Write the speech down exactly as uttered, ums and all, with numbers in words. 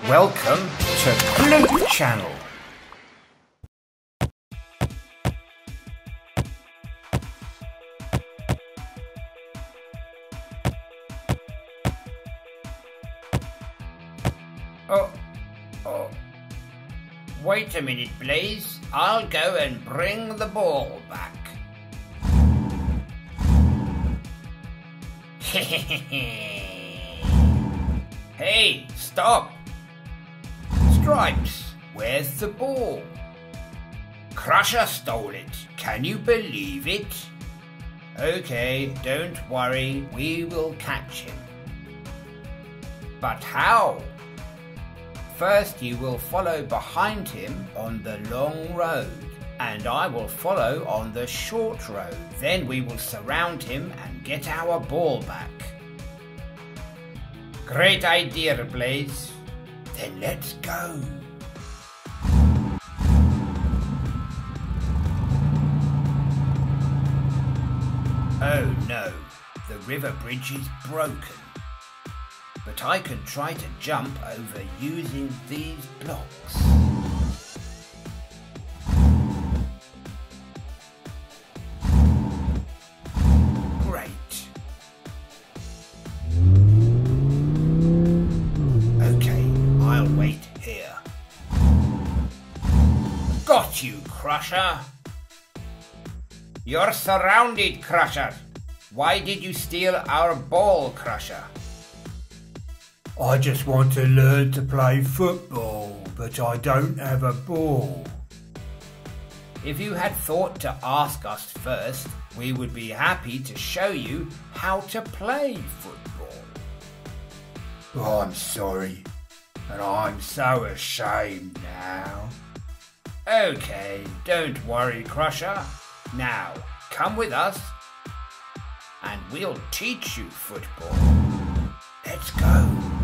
Welcome to Clue Channel. Oh, oh. Wait a minute, please. I'll go and bring the ball back. Hey, stop! Stripes, where's the ball? Crusher stole it. Can you believe it? Okay, don't worry. We will catch him. But how? First you will follow behind him on the long road, and I will follow on the short road. Then we will surround him and get our ball back. Great idea, Blaze. Then let's go. Oh no, the river bridge is broken. But I can try to jump over using these blocks. Great. Okay, I'll wait here. Got you, Crusher. You're surrounded, Crusher. Why did you steal our ball, Crusher? I just want to learn to play football, but I don't have a ball. If you had thought to ask us first, we would be happy to show you how to play football. Oh, I'm sorry, and I'm so ashamed now. Okay, don't worry, Crusher. Now, come with us, and we'll teach you football. Let's go.